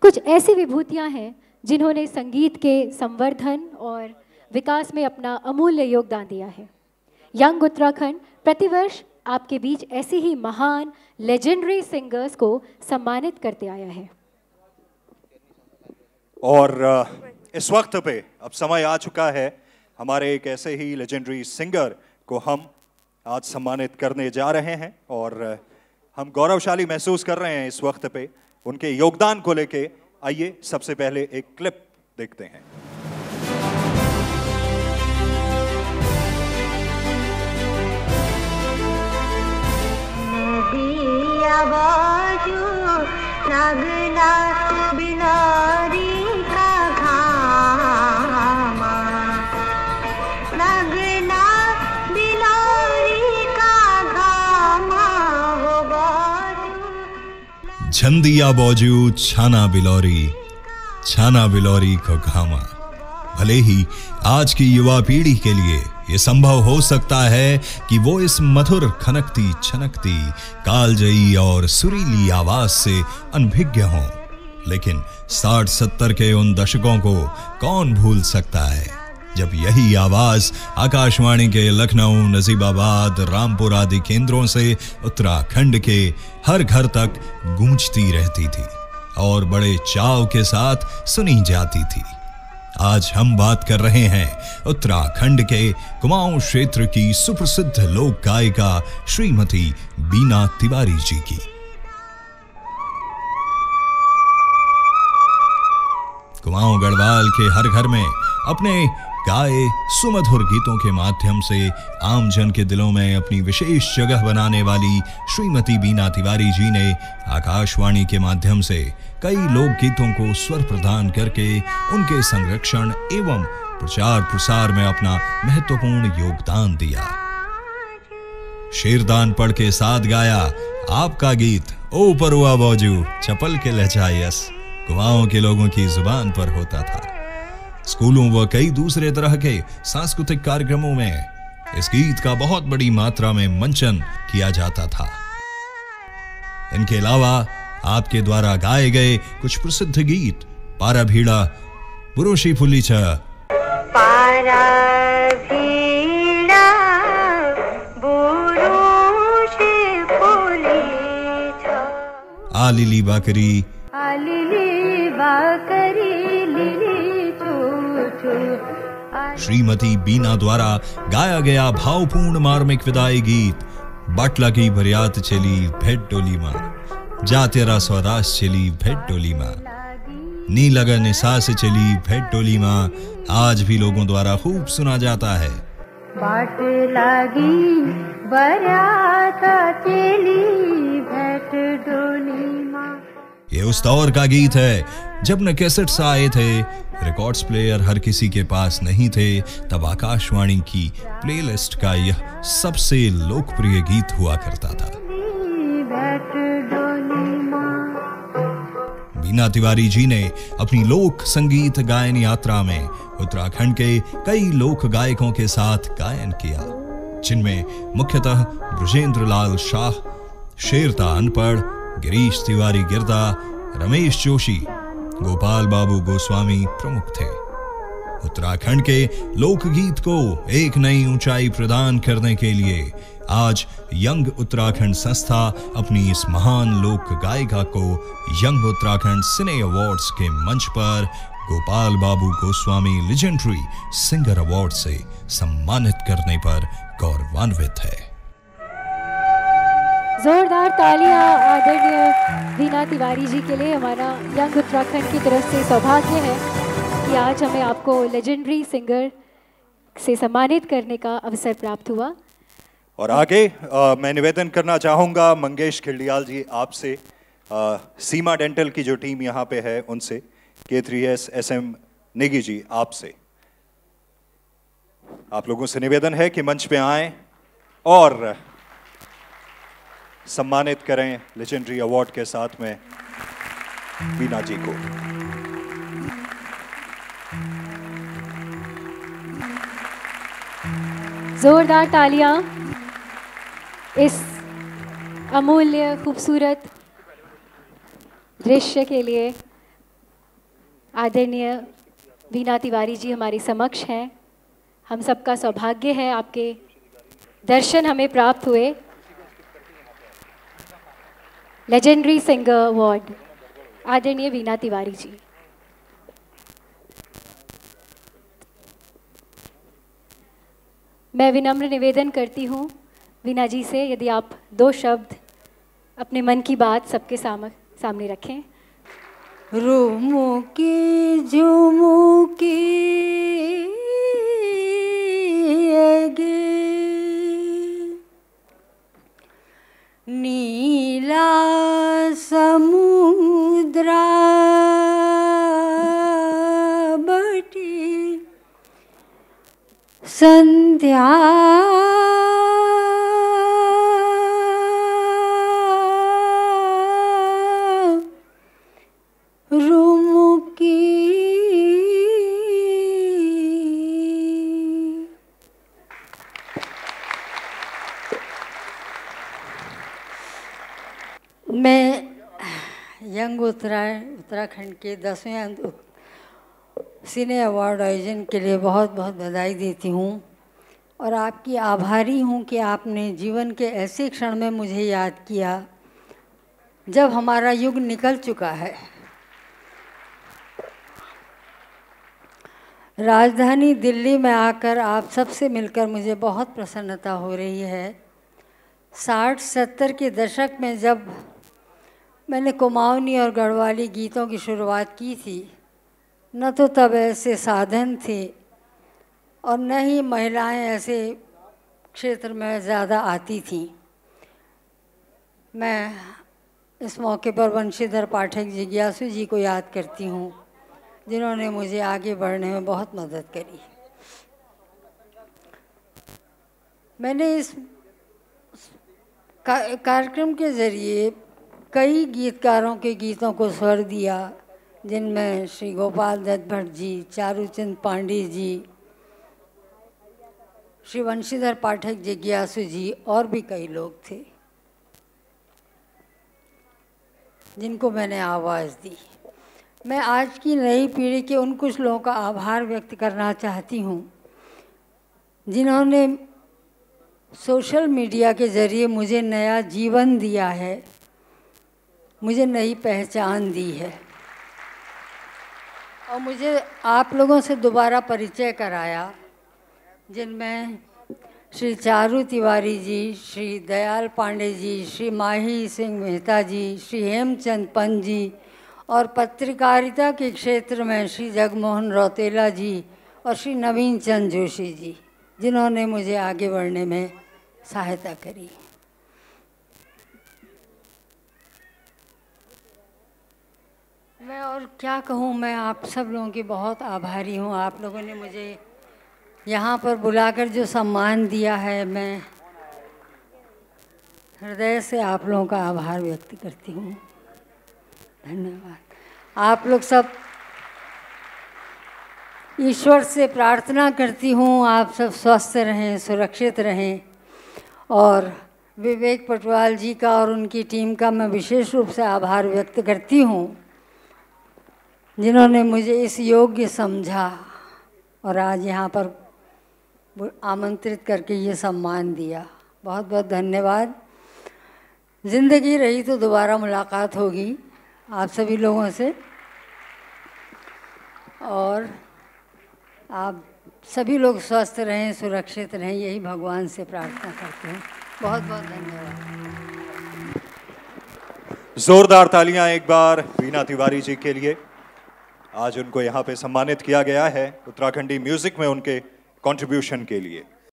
कुछ ऐसी विभूतियां हैं जिन्होंने संगीत के संवर्धन और विकास में अपना अमूल्य योगदान दिया है। यंग उत्तराखंड प्रतिवर्ष आपके बीच ऐसे ही महान लेजेंडरी सिंगर्स को सम्मानित करते आया है। और इस वक्त पे अब समय आ चुका है हमारे एक ऐसे ही लेजेंडरी सिंगर को हम आज सम्मानित करने जा रहे हैं और हम गौरवशाली महसूस कर रहे हैं इस वक्त पे उनके योगदान को लेके। आइए सबसे पहले एक क्लिप देखते हैं। झंडिया बाजू छाना बिलौरी को घामा। भले ही आज की युवा पीढ़ी के लिए ये संभव हो सकता है कि वो इस मधुर खनकती छनकती कालजयी और सुरीली आवाज से अनभिज्ञ हों, लेकिन 60-70 के उन दशकों को कौन भूल सकता है जब यही आवाज आकाशवाणी के लखनऊ, नजीबाबाद, रामपुर आदि केंद्रों से उत्तराखंड के हर घर तक गूंजती रहती थी और बड़े चाव के साथ सुनी जाती थी। आज हम बात कर रहे हैं उत्तराखंड के कुमाऊं क्षेत्र की सुप्रसिद्ध लोक गायिका श्रीमती बीना तिवारी जी की। कुमाऊं गढ़वाल के हर घर में अपने गाए सुमधुर गीतों के माध्यम से आम जन के दिलों में अपनी विशेष जगह बनाने वाली श्रीमती बीना तिवारी जी ने आकाशवाणी के माध्यम से कई लोक गीतों को स्वर प्रदान करके उनके संरक्षण एवं प्रचार प्रसार में अपना महत्वपूर्ण योगदान दिया। शेरदान पढ़ के साथ गाया आपका गीत ओ परुआ बाजू चपल के लहजा यस कुमाऊं के लोगों की जुबान पर होता था। स्कूलों व कई दूसरे तरह के सांस्कृतिक कार्यक्रमों में इस गीत का बहुत बड़ी मात्रा में मंचन किया जाता था। इनके अलावा आपके द्वारा गाए गए कुछ प्रसिद्ध गीत पारा भीड़ा, बुरुशी फुलीच, पारा भीड़ा बुरुशी फुलीच, आलिली बाकरी श्रीमती बीना द्वारा गाया गया भावपूर्ण मार्मिक विदाई गीत बाटला की बरियात चली भेंट डोली माँ, जा तेरा स्वराज चली भेंट डोली माँ, नी लगन निशा से चली भेंट डोली माँ आज भी लोगों द्वारा खूब सुना जाता है। बाट लगी बरियात चली भेंट डोली माँ। ये उस दौर का गीत है जब न कैसेट्स आए थे, रिकॉर्ड्स प्लेयर हर किसी के पास नहीं थे, तब आकाशवाणी की प्लेलिस्ट का यह सबसे लोकप्रिय गीत हुआ करता था। बीना तिवारी जी ने अपनी लोक संगीत गायन यात्रा में उत्तराखंड के कई लोक गायकों के साथ गायन किया, जिनमें मुख्यतः बृजेंद्र लाल शाह, शेरता अनपढ़, गिरीश तिवारी गिरदा, रमेश जोशी, गोपाल बाबू गोस्वामी प्रमुख थे। उत्तराखंड के लोकगीत को एक नई ऊंचाई प्रदान करने के लिए आज यंग उत्तराखंड संस्था अपनी इस महान लोक गायिका को यंग उत्तराखंड सिने अवार्ड्स के मंच पर Gopal Babu Goswami legendary singer award से सम्मानित करने पर गौरवान्वित है। जोरदार तालियां आदरणीय बीना तिवारी जी के लिए। हमारा यंग उत्तराखंड की तरफ से सौभाग्य है कि आज हमें आपको लेजेंडरी सिंगर से सम्मानित करने का अवसर प्राप्त हुआ। और आगे मैं निवेदन करना चाहूँगा मंगेश खिल्डियाल जी आपसे, सीमा डेंटल की जो टीम यहाँ पे है उनसे, K3S SM नेगी जी आपसे, आप लोगों से निवेदन है कि मंच पे आएं और सम्मानित करें लेजेंडरी अवार्ड के साथ में बीना जी को। जोरदार तालियां इस अमूल्य खूबसूरत दृश्य के लिए। आदरणीय वीणा तिवारी जी हमारे समक्ष हैं। हम सबका सौभाग्य है, आपके दर्शन हमें प्राप्त हुए। लेजेंडरी सिंगर अवार्ड आदरणीय वीणा तिवारी जी। मैं विनम्र निवेदन करती हूँ वीणा जी से, यदि आप 2 शब्द अपने मन की बात सबके सामने रखें। रुमुकी झुमुकी गे नीला समुद्रा बटी संध्या मैं यंग उत्तराखंड के 10वें सिने अवार्ड आयोजन के लिए बहुत बहुत बधाई देती हूँ और आपकी आभारी हूँ कि आपने जीवन के ऐसे क्षण में मुझे याद किया जब हमारा युग निकल चुका है। राजधानी दिल्ली में आकर आप सबसे मिलकर मुझे बहुत प्रसन्नता हो रही है। 60-70 के दशक में जब मैंने कुमाऊनी और गढ़वाली गीतों की शुरुआत की थी, न तो तब ऐसे साधन थे और न ही महिलाएं ऐसे क्षेत्र में ज़्यादा आती थीं। मैं इस मौके पर वंशीधर पाठक जिज्ञासु जी को याद करती हूँ, जिन्होंने मुझे आगे बढ़ने में बहुत मदद करी। मैंने इस कार्यक्रम के ज़रिए कई गीतकारों के गीतों को स्वर दिया, जिनमें श्री गोपाल दत्त भट्ट जी, चारूचंद पांडे जी, श्री वंशीधर पाठक जिज्ञासु जी और भी कई लोग थे जिनको मैंने आवाज़ दी। मैं आज की नई पीढ़ी के उन कुछ लोगों का आभार व्यक्त करना चाहती हूँ जिन्होंने सोशल मीडिया के ज़रिए मुझे नया जीवन दिया है, मुझे नई पहचान दी है और मुझे आप लोगों से दोबारा परिचय कराया, जिनमें श्री चारू तिवारी जी, श्री दयाल पांडे जी, श्री माही सिंह मेहता जी, श्री हेमचंद पंत जी और पत्रकारिता के क्षेत्र में श्री जगमोहन रौतेला जी और श्री नवीन चंद जोशी जी, जिन्होंने मुझे आगे बढ़ने में सहायता करी। मैं और क्या कहूँ, मैं आप सब लोगों की बहुत आभारी हूँ। आप लोगों ने मुझे यहाँ पर बुलाकर जो सम्मान दिया है, मैं हृदय से आप लोगों का आभार व्यक्त करती हूँ। धन्यवाद। आप लोग सब, ईश्वर से प्रार्थना करती हूँ आप सब स्वस्थ रहें, सुरक्षित रहें और विवेक पटवाल जी का और उनकी टीम का मैं विशेष रूप से आभार व्यक्त करती हूँ, जिन्होंने मुझे इस योग्य समझा और आज यहाँ पर आमंत्रित करके ये सम्मान दिया। बहुत बहुत धन्यवाद। ज़िंदगी रही तो दोबारा मुलाकात होगी आप सभी लोगों से और आप सभी लोग स्वस्थ रहें, सुरक्षित रहें, यही भगवान से प्रार्थना करते हैं। बहुत बहुत धन्यवाद। जोरदार तालियां एक बार वीणा तिवारी जी के लिए। आज उनको यहाँ पे सम्मानित किया गया है उत्तराखंडी म्यूजिक में उनके कंट्रीब्यूशन के लिए।